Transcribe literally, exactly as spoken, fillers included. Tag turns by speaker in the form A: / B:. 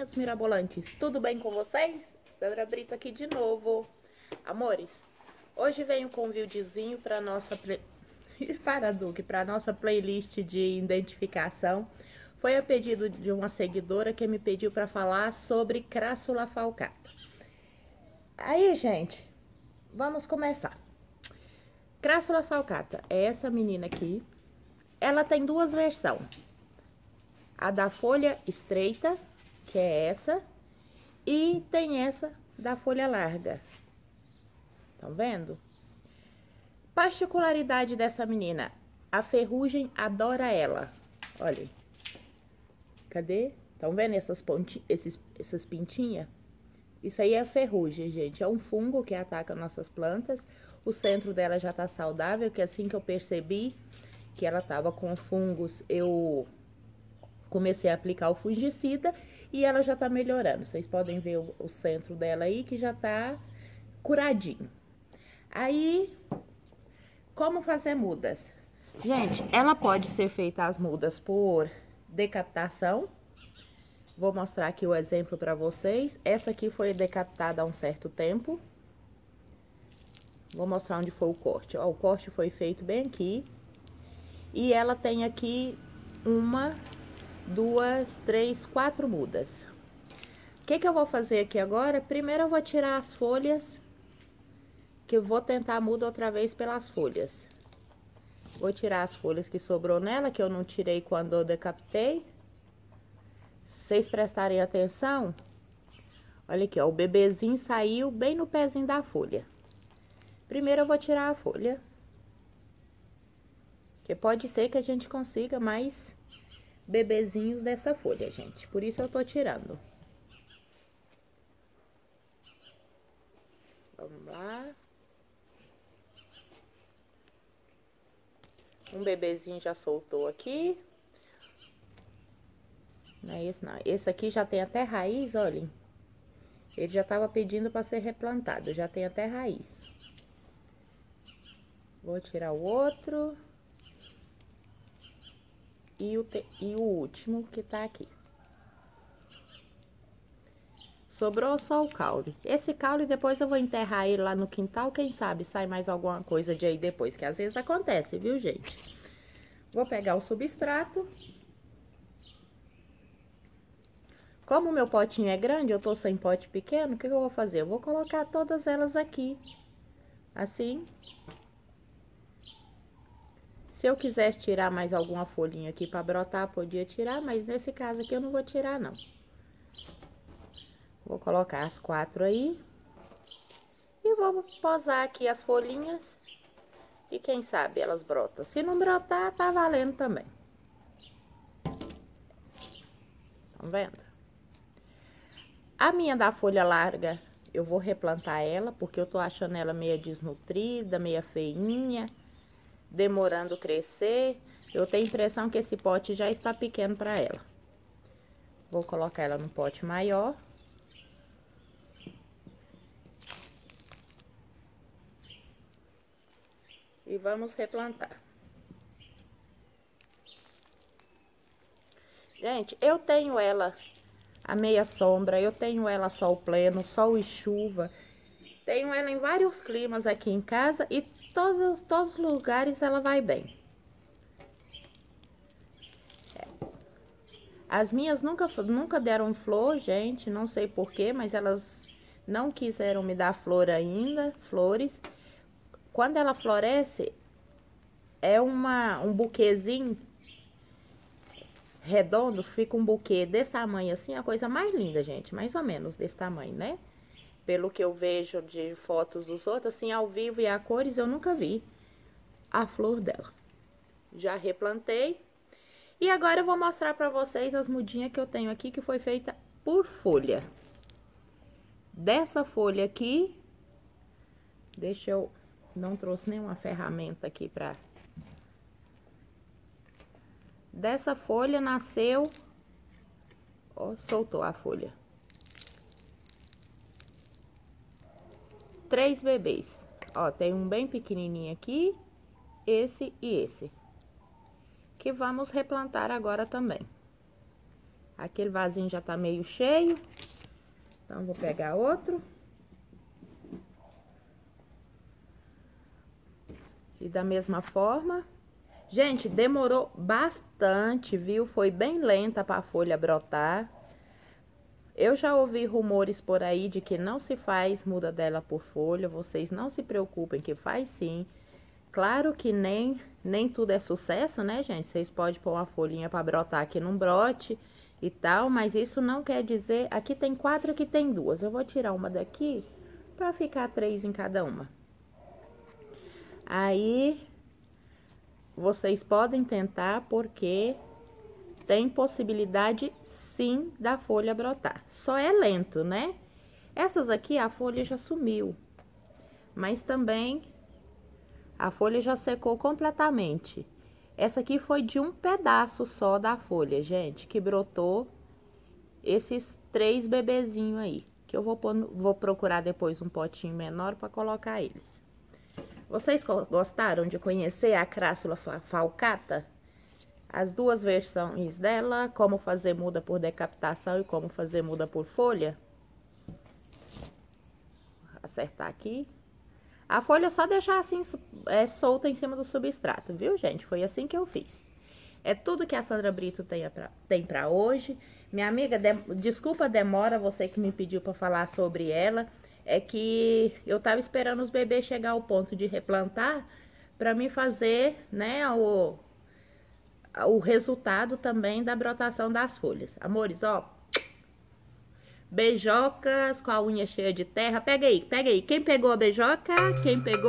A: minhas mirabolantes, tudo bem com vocês? Sandra Brito aqui de novo. Amores, hoje venho com um videozinho para nossa play... para Duque, para nossa playlist de identificação. Foi a pedido de uma seguidora que me pediu para falar sobre crassula falcata. Aí, gente, vamos começar. Crassula falcata é essa menina aqui. Ela tem duas versões. A da folha estreita, que é essa, e tem essa da folha larga. Estão vendo? Particularidade dessa menina, a ferrugem adora ela. Olha. Cadê? Estão vendo essas ponti, esses, essas pintinhas? Isso aí é ferrugem, gente. É um fungo que ataca nossas plantas. O centro dela já tá saudável, que assim que eu percebi que ela tava com fungos, eu comecei a aplicar o fungicida e ela já tá melhorando. Vocês podem ver o, o centro dela aí que já tá curadinho. Aí, como fazer mudas? Gente, ela pode ser feita as mudas por decapitação. Vou mostrar aqui o exemplo para vocês. Essa aqui foi decapitada há um certo tempo. Vou mostrar onde foi o corte. Ó, o corte foi feito bem aqui. E ela tem aqui uma, duas, três, quatro mudas. O que que eu vou fazer aqui agora? Primeiro eu vou tirar as folhas, que eu vou tentar a muda outra vez pelas folhas. Vou tirar as folhas que sobrou nela, que eu não tirei quando eu decapitei. Se vocês prestarem atenção, olha aqui, ó, o bebezinho saiu bem no pezinho da folha. Primeiro eu vou tirar a folha. Que pode ser que a gente consiga mais bebezinhos dessa folha, gente. Por isso eu tô tirando. Vamos lá. Um bebezinho já soltou aqui. Não é esse, não. Esse aqui já tem até raiz, olhem. Ele já tava pedindo para ser replantado. Já tem até raiz. Vou tirar o outro. E o, te, e o último que tá aqui. Sobrou só o caule. Esse caule depois eu vou enterrar ele lá no quintal. Quem sabe sai mais alguma coisa de aí depois. Que às vezes acontece, viu, gente? Vou pegar o substrato. Como o meu potinho é grande, eu tô sem pote pequeno, o que eu vou fazer? Eu vou colocar todas elas aqui. Assim. Se eu quisesse tirar mais alguma folhinha aqui pra brotar, podia tirar, mas nesse caso aqui eu não vou tirar, não. Vou colocar as quatro aí. E vou posar aqui as folhinhas. E quem sabe elas brotam. Se não brotar, tá valendo também. Estão vendo? A minha da folha larga, eu vou replantar ela, porque eu tô achando ela meio desnutrida, meio feinha. Demorando crescer. Eu tenho a impressão que esse pote já está pequeno para ela. Vou colocar ela num pote maior. E vamos replantar. Gente, eu tenho ela a meia sombra, eu tenho ela sol pleno, sol e chuva. Tenho ela em vários climas aqui em casa e todos, todos os lugares ela vai bem. As minhas nunca, nunca deram flor, gente, não sei porquê, mas elas não quiseram me dar flor ainda, flores. Quando ela floresce, é uma, um buquezinho redondo, fica um buquê desse tamanho assim, a coisa mais linda, gente, mais ou menos desse tamanho, né? Pelo que eu vejo de fotos dos outros, assim, ao vivo e a cores, eu nunca vi a flor dela. Já replantei. E agora eu vou mostrar pra vocês as mudinhas que eu tenho aqui, que foi feita por folha. Dessa folha aqui, deixa eu... Não trouxe nenhuma ferramenta aqui pra... Dessa folha nasceu... Ó, soltou a folha. Três bebês. Ó, tem um bem pequenininho aqui, esse e esse. Que vamos replantar agora também. Aquele vasinho já tá meio cheio. Então, vou pegar outro. E da mesma forma. Gente, demorou bastante, viu? Foi bem lenta para a folha brotar. Eu já ouvi rumores por aí de que não se faz muda dela por folha. Vocês não se preocupem que faz sim. Claro que nem, nem tudo é sucesso, né, gente? Vocês podem pôr uma folhinha para brotar aqui num brote e tal, mas isso não quer dizer... Aqui tem quatro, aqui tem duas. Eu vou tirar uma daqui para ficar três em cada uma. Aí, vocês podem tentar porque tem possibilidade sim da folha brotar. Só é lento, né? Essas aqui a folha já sumiu, mas também a folha já secou completamente. Essa aqui foi de um pedaço só da folha, gente, que brotou esses três bebezinhos aí. Que eu vou, pôr, vou procurar depois um potinho menor para colocar eles. Vocês gostaram de conhecer a Crassula falcata? As duas versões dela, como fazer muda por decapitação e como fazer muda por folha. Vou acertar aqui. A folha é só deixar assim, é, solta em cima do substrato, viu, gente? Foi assim que eu fiz. É tudo que a Sandra Brito tem pra, tem pra hoje. Minha amiga, de, desculpa a demora, você que me pediu pra falar sobre ela. É que eu tava esperando os bebês chegar ao ponto de replantar pra me fazer, né, o, o resultado também da brotação das folhas. Amores, ó. Beijocas com a unha cheia de terra. Pega aí, pega aí. Quem pegou a beijoca? Quem pegou?